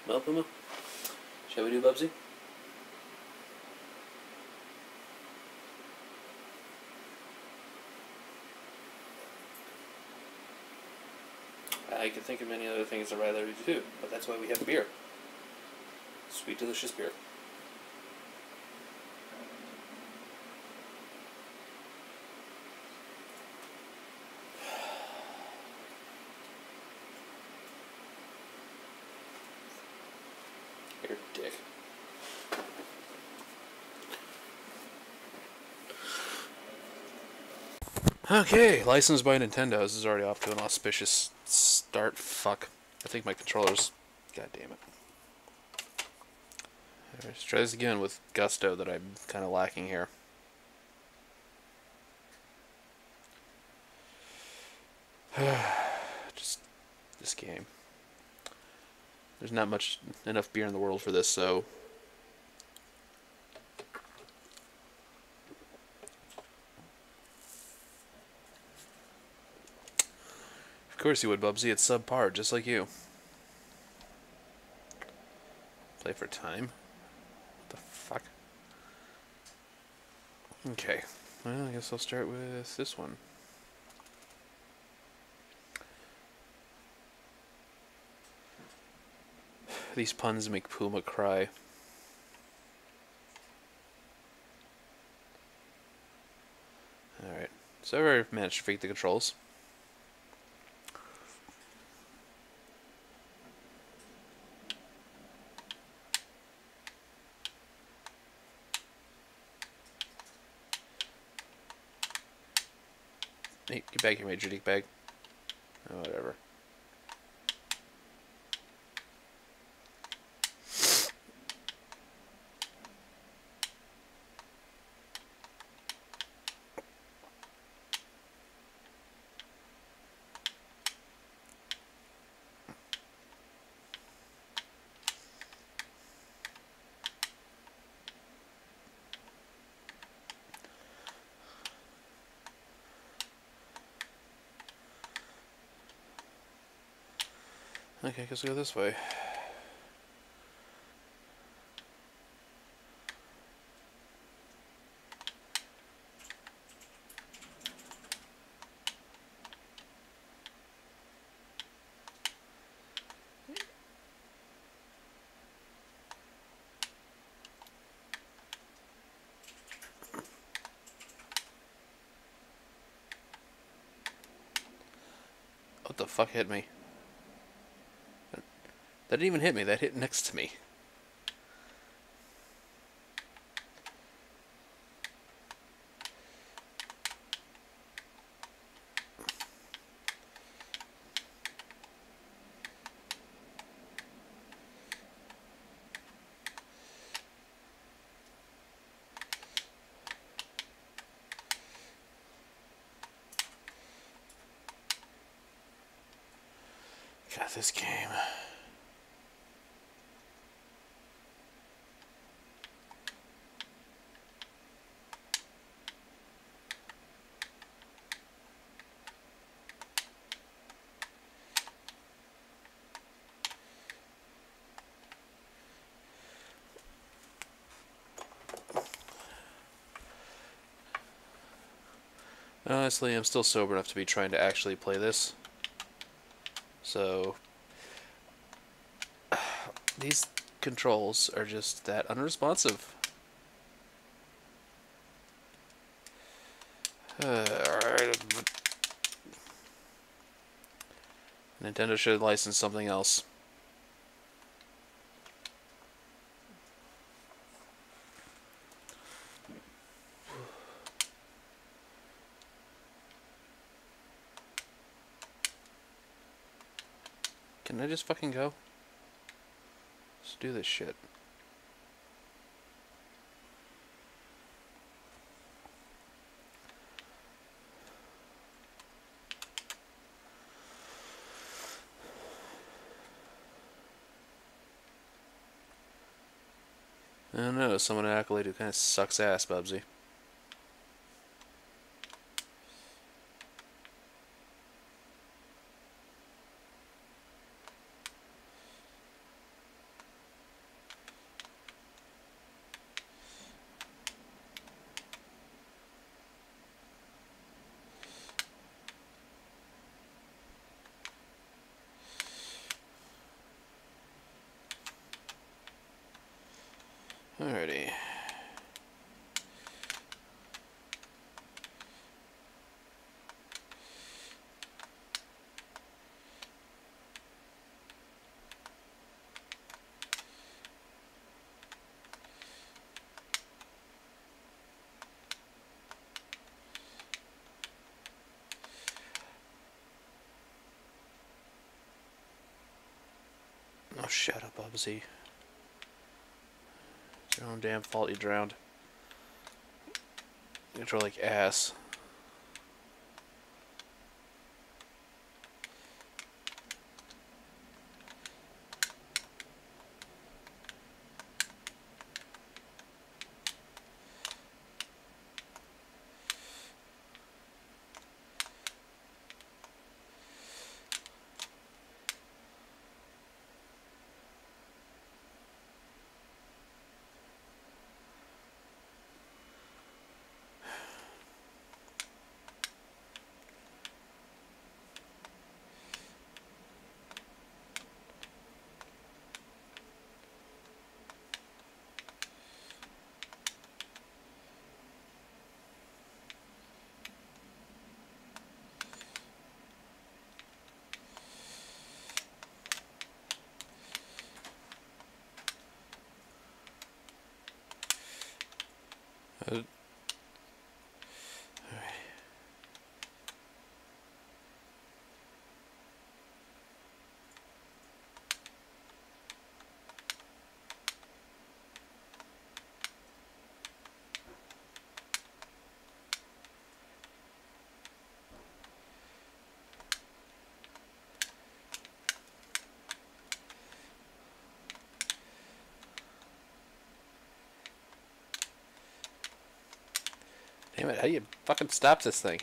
Well, Puma, shall we do Bubsy? I can think of many other things I'd rather do too, but that's why we have beer. Sweet, delicious beer. You're a dick. Okay, licensed by Nintendo. This is already off to an auspicious start. Fuck. I think my controller's... God damn it. Let's try this again with gusto that I'm kind of lacking here. Just this game. There's not enough beer in the world for this, so... Of course you would, Bubsy. It's subpar, just like you. Play for time? What the fuck? Okay. Well, I guess I'll start with this one. These puns make Puma cry. Alright. So I've managed to fake the controls. Hey, get back here, my dick bag. Oh, whatever. Okay, I guess we'll go this way. What the fuck hit me? That didn't even hit me, that hit next to me. Got this game. Honestly, I'm still sober enough to be trying to actually play this. So, these controls are just that unresponsive. Alright. Nintendo should have licensed something else. Can I just fucking go? Let's do this shit. I don't know, someone accolade who kind of sucks ass, Bubsy. Alrighty. Oh, shut up, Bubsy. It's your own damn fault you drowned. You control like ass. Alright. Damn it, how do you fucking stop this thing?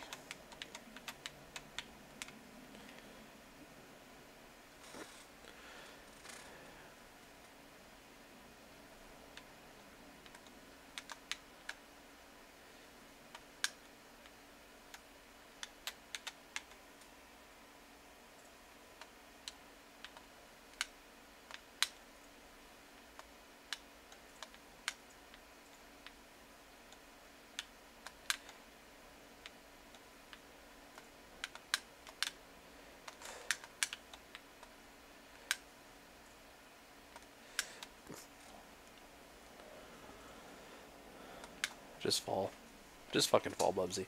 Just fall. Just fucking fall, Bubsy.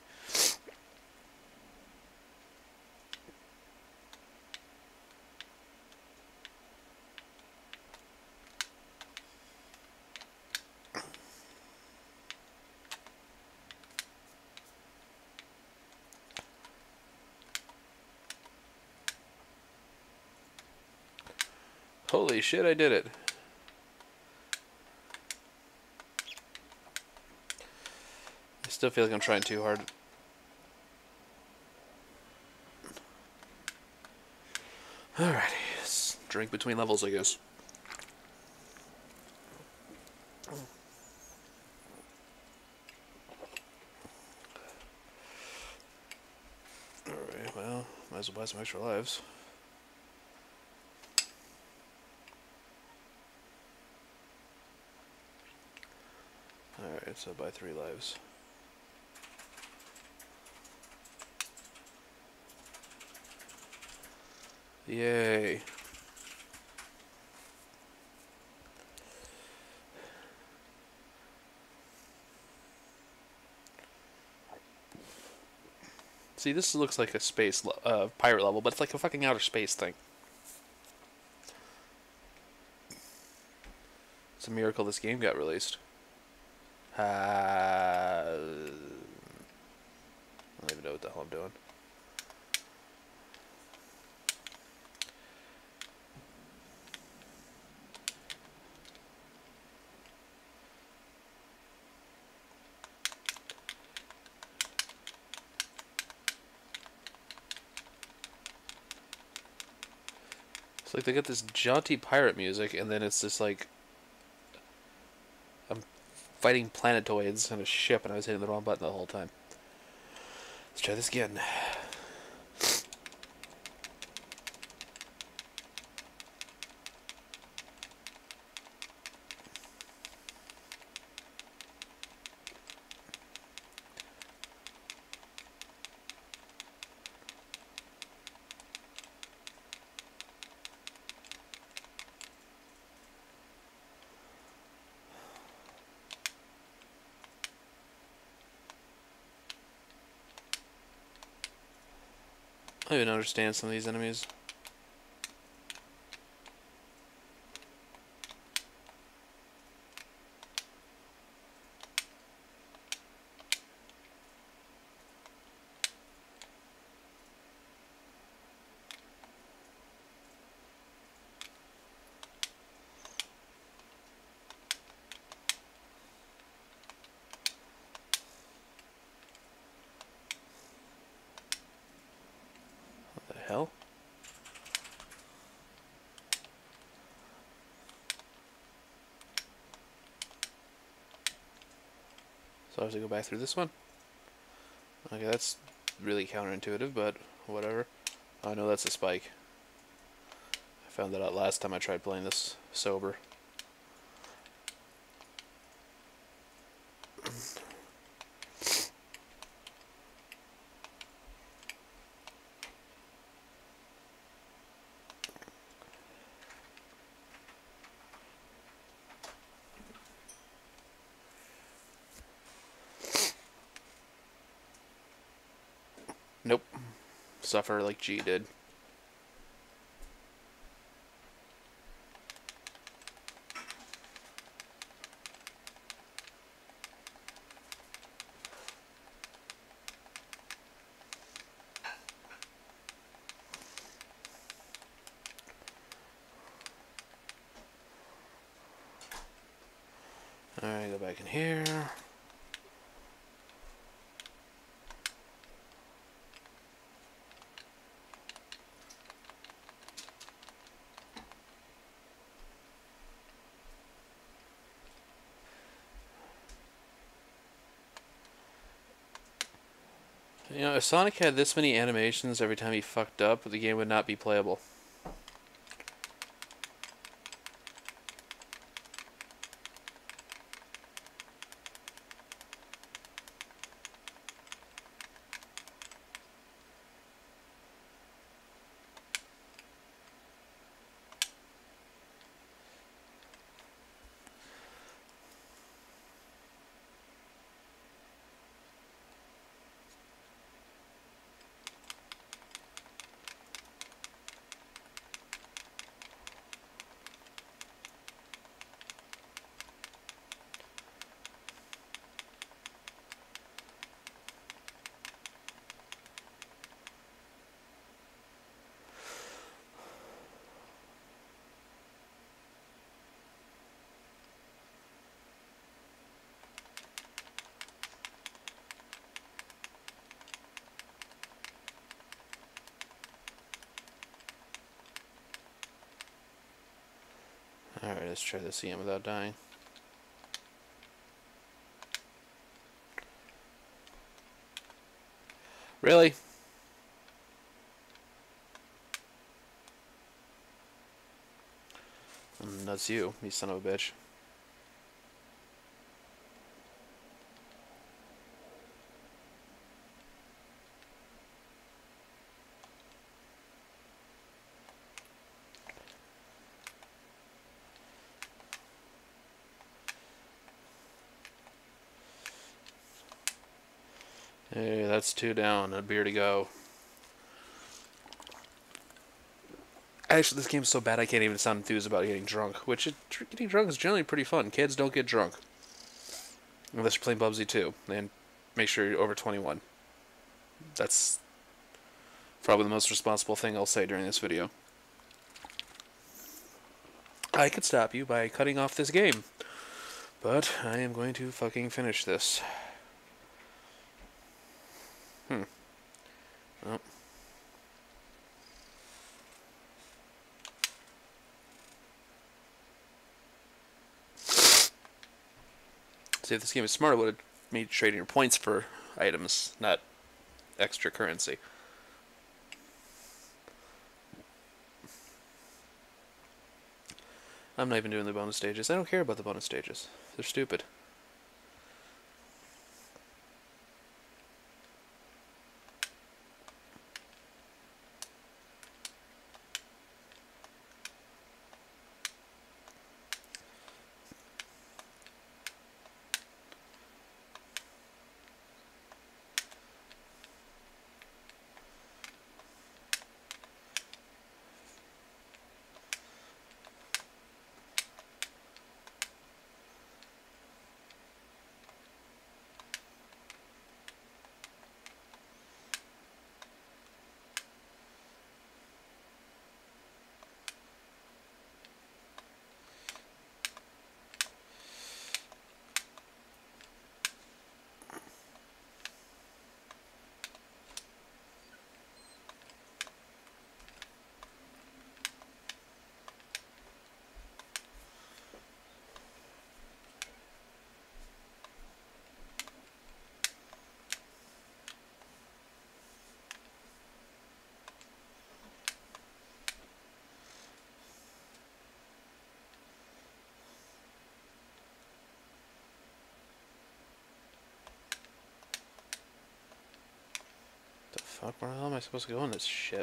Holy shit, I did it. I still feel like I'm trying too hard. Alrighty, let's drink between levels, I guess. Alright, well, might as well buy some extra lives. Alright, so buy 3 lives. Yay. See, this looks like a space pirate level, but it's like a fucking outer space thing. It's a miracle this game got released. I don't even know what the hell I'm doing. It's like they got this jaunty pirate music, and then it's just like I'm fighting planetoids on a ship, and I was hitting the wrong button the whole time. Let's try this again. I don't even understand some of these enemies. What the hell? So I have to go back through this one? Okay, that's really counterintuitive, but whatever. I know that's a spike. I found that out last time I tried playing this sober. Nope. Suffer like G did. Alright, go back in here. You know, if Sonic had this many animations every time he fucked up, the game would not be playable. Alright, let's try this again without dying. Really? That's you son of a bitch. Hey, that's 2 down, a beer to go. Actually, this game's so bad I can't even sound enthused about getting drunk, which getting drunk is generally pretty fun. Kids don't get drunk. Unless you're playing Bubsy 2, and make sure you're over 21. That's probably the most responsible thing I'll say during this video. I could stop you by cutting off this game, but I am going to fucking finish this. Oh. See, if this game is smart, it would have made trading your points for items, not extra currency. I'm not even doing the bonus stages. I don't care about the bonus stages. They're stupid. fuck? Where the hell am I supposed to go in this shit?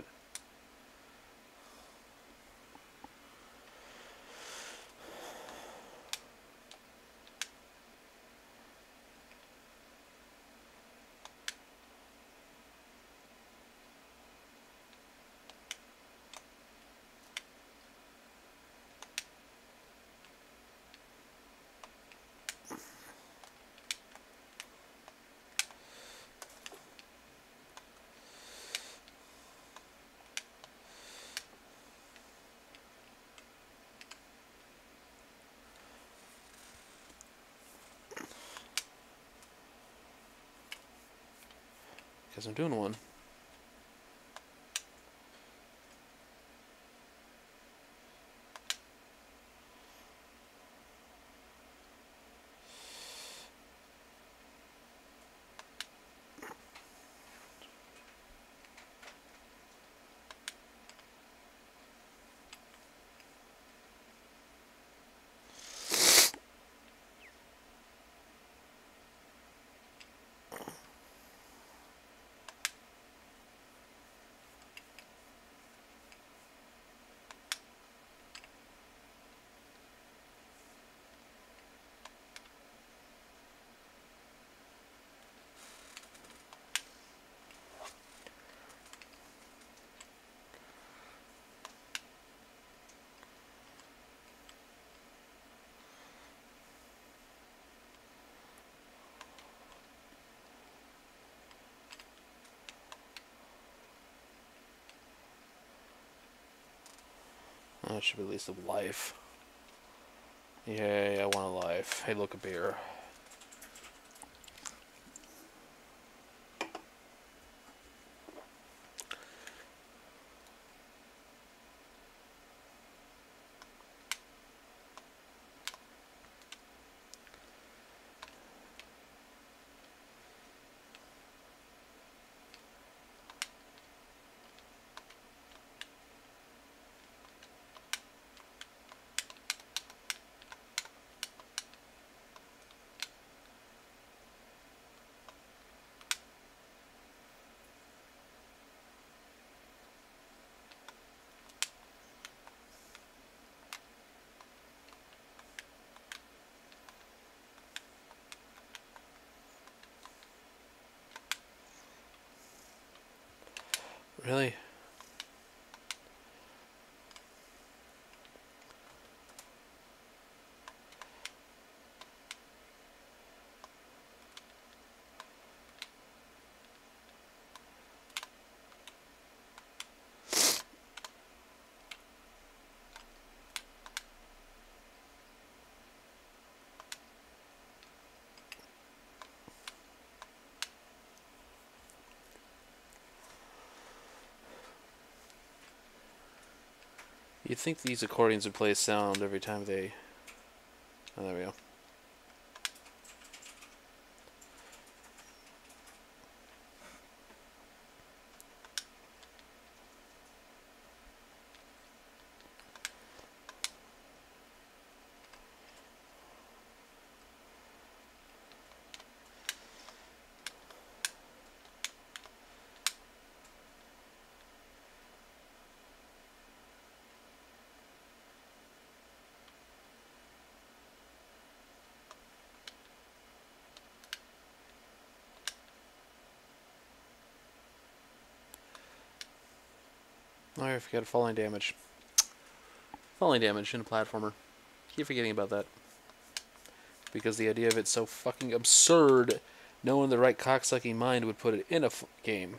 Because I'm doing one. That should be at least a life. Yay, I want a life. Hey, look, a beer. Really? You'd think these accordions would play sound every time they... Oh, there we go. Oh, I forgot falling damage. Falling damage in a platformer. Keep forgetting about that. Because the idea of it's so fucking absurd, no one in the right cocksucking mind would put it in a game.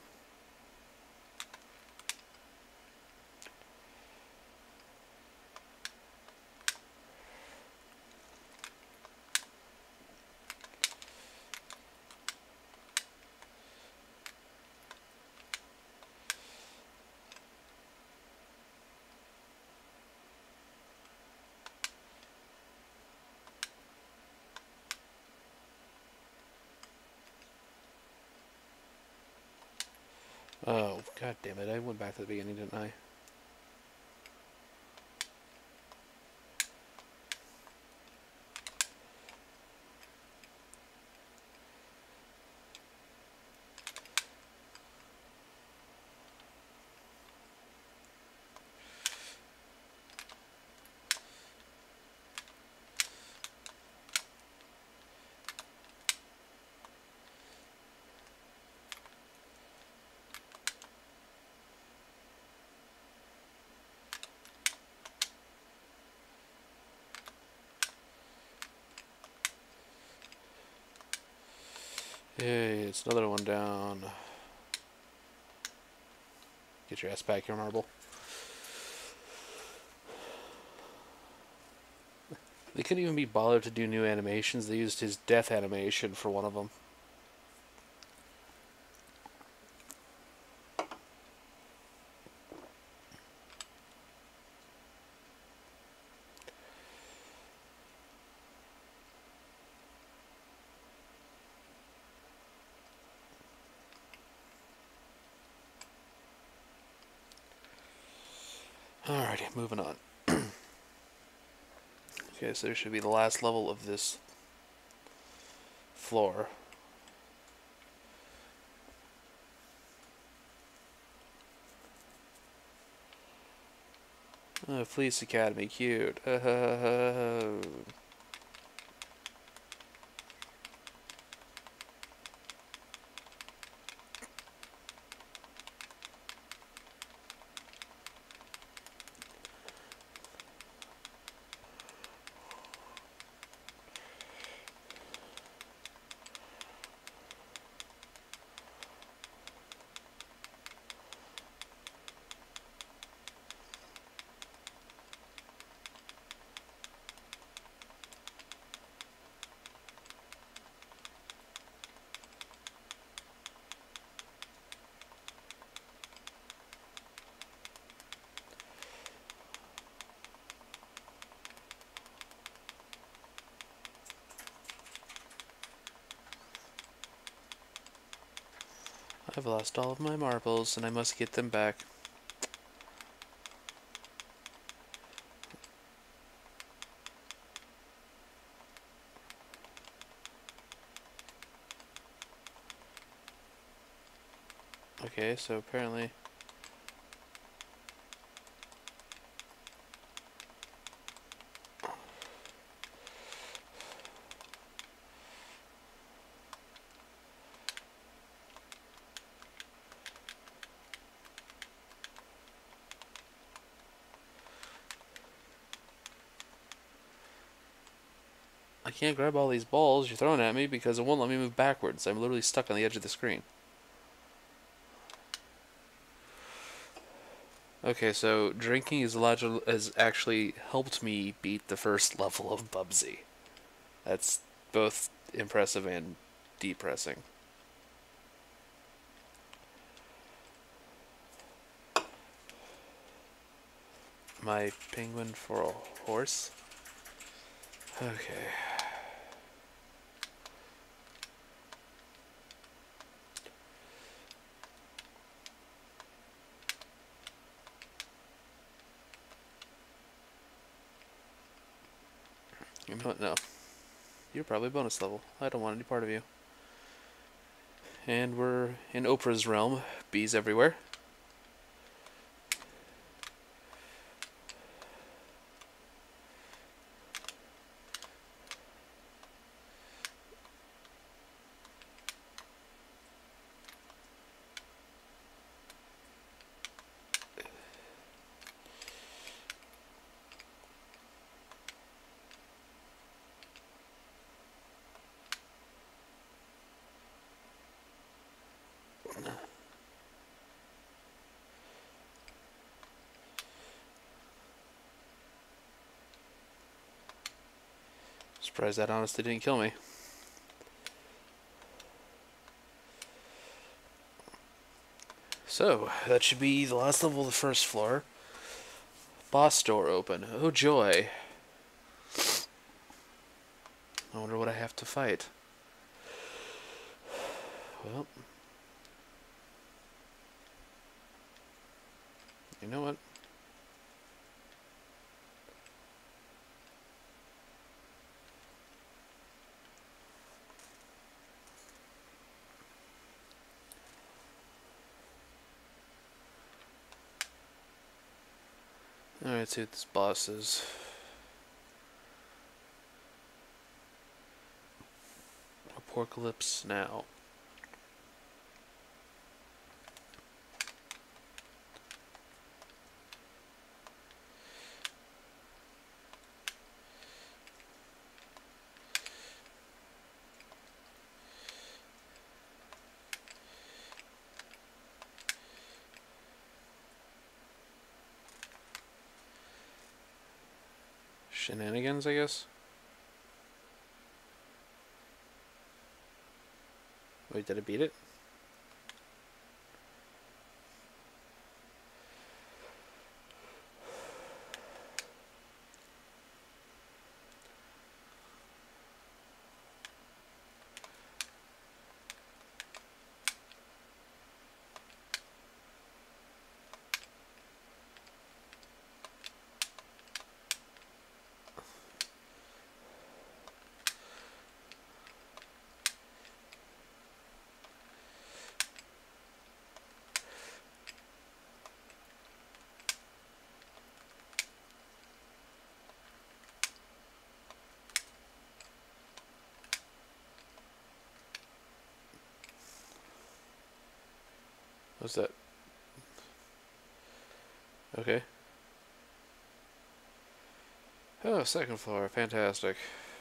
Oh, god damn it. I went back to the beginning, didn't I? Hey, it's another one down. Get your ass back here, Marble. They couldn't even be bothered to do new animations. They used his death animation for one of them. Alrighty, moving on. Okay, so there should be the last level of this floor. Oh, Fleece Academy, cute. I've lost all of my marbles, and I must get them back. Okay, so apparently... I can't grab all these balls you're throwing at me because it won't let me move backwards. I'm literally stuck on the edge of the screen. Okay, so drinking has actually helped me beat the first level of Bubsy. That's both impressive and depressing. My penguin for a horse? Okay. You know what? No. You're probably bonus level. I don't want any part of you. And we're in Oprah's realm. Bees everywhere. Surprised that honestly didn't kill me. So, that should be the last level of the first floor. Boss door open. Oh joy. I wonder what I have to fight. Well, you know what? Alright, see what this boss is. Apocalypse now. Shenanigans, I guess. Wait, did I beat it? What's that? Okay. Oh, second floor. Fantastic.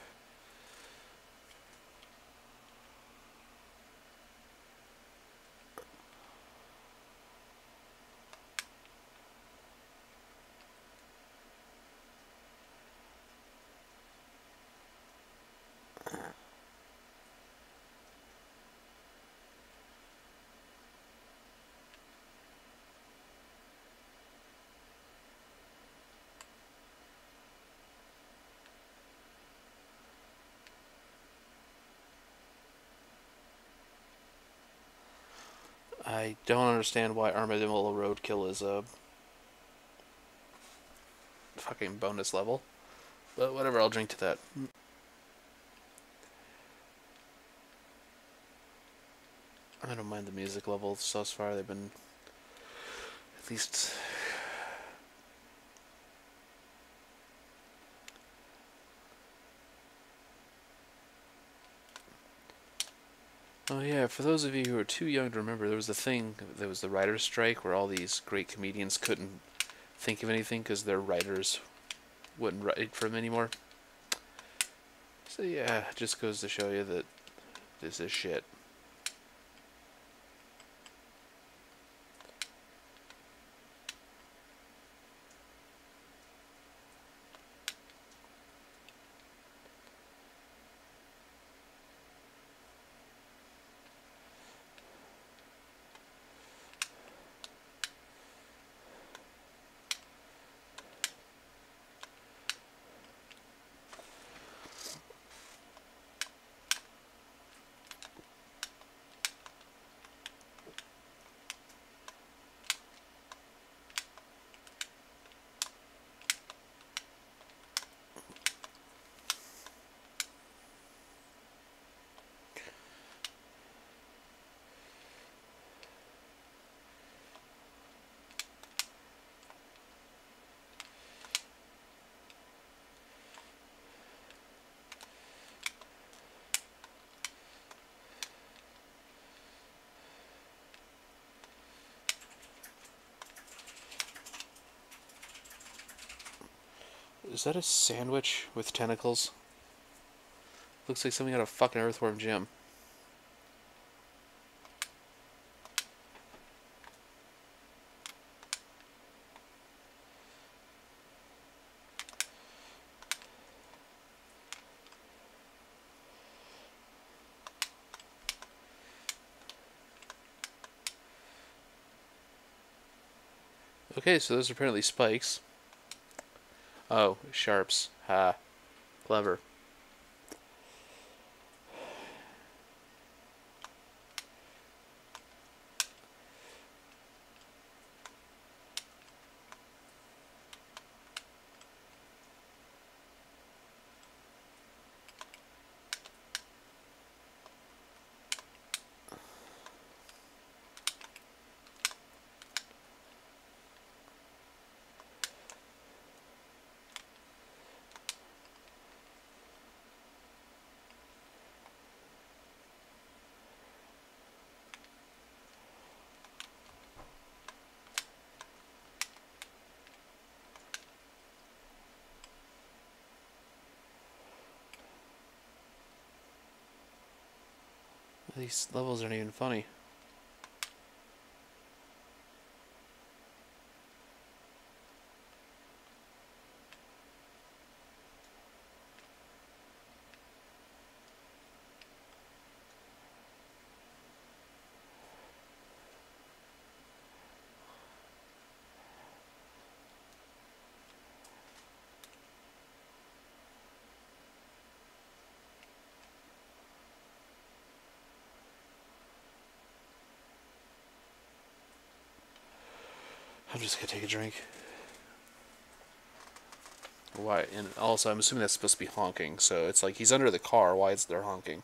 I don't understand why Armadillo Roadkill is a fucking bonus level. But whatever, I'll drink to that. I don't mind the music levels thus far. They've been at least... Oh yeah, for those of you who are too young to remember, there was a thing, there was the writer's strike where all these great comedians couldn't think of anything because their writers wouldn't write for them anymore. So yeah, it just goes to show you that this is shit. Is that a sandwich with tentacles? Looks like something out of fucking Earthworm Jim. Okay, so those are apparently spikes. Oh, sharps. Ha. Clever. These levels aren't even funny. I'm just gonna take a drink. Why? And also, I'm assuming that's supposed to be honking. So it's like he's under the car. Why is there honking?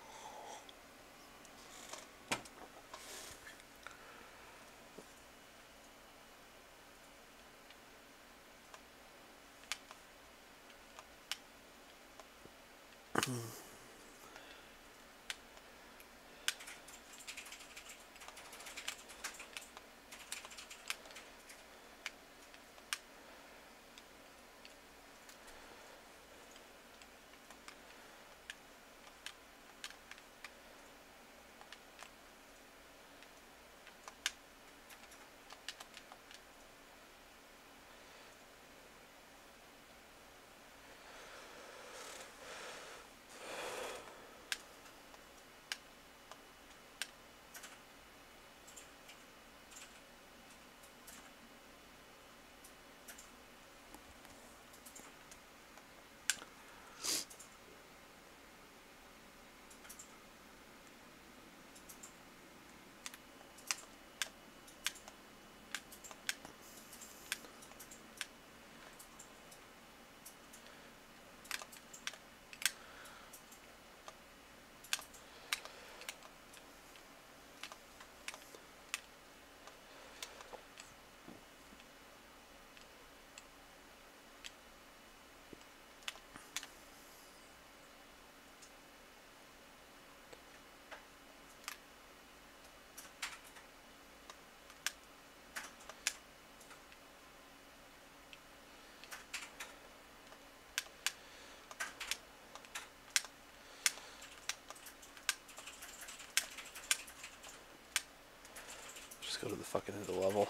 Just go to the fucking end of the level.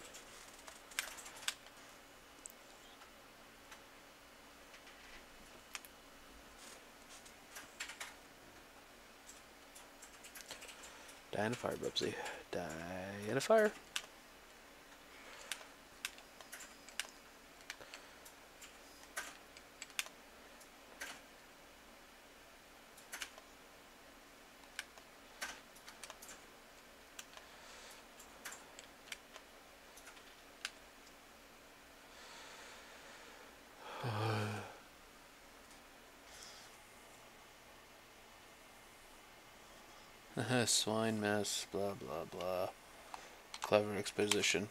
Die in a fire, Bubsy. Die in a fire. Swine mess, blah blah blah. Clever exposition.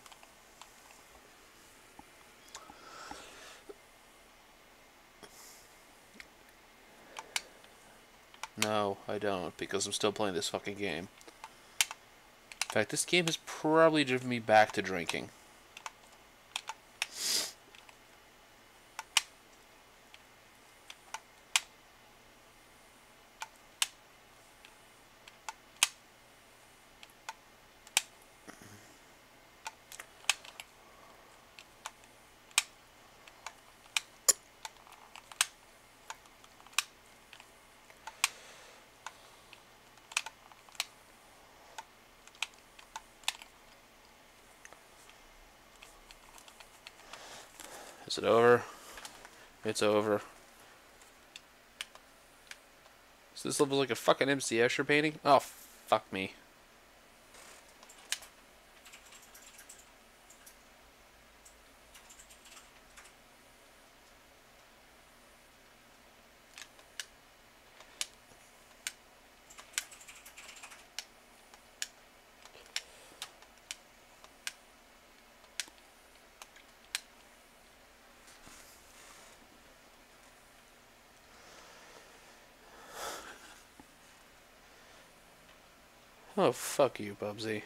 No, I don't, because I'm still playing this fucking game. In fact, this game has probably driven me back to drinking. Is it over? It's over. So this level's like a fucking MC Escher painting? Oh, fuck me. Oh, fuck you, Bubsy.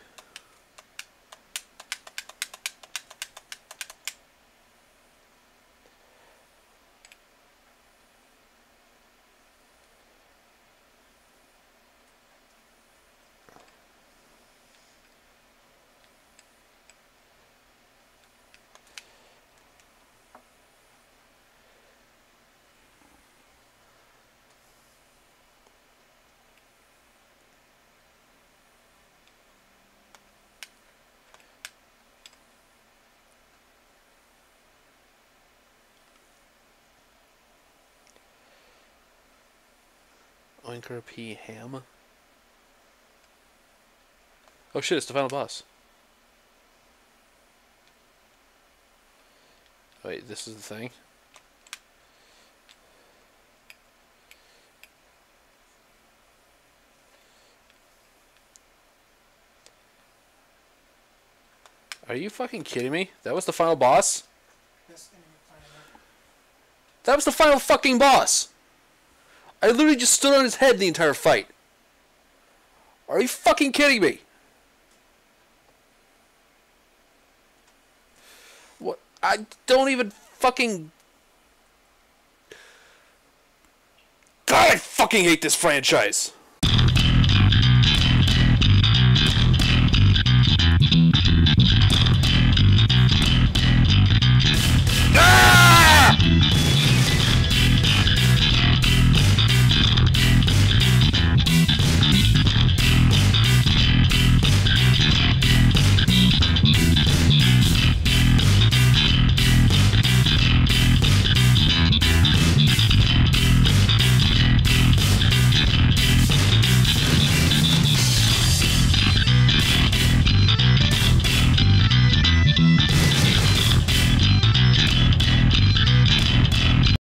Oinker P. Ham? Oh shit, it's the final boss. Wait, this is the thing? Are you fucking kidding me? That was the final boss? That was the final fucking boss! I literally just stood on his head the entire fight. Are you fucking kidding me? What? I don't even fucking... God, I fucking hate this franchise!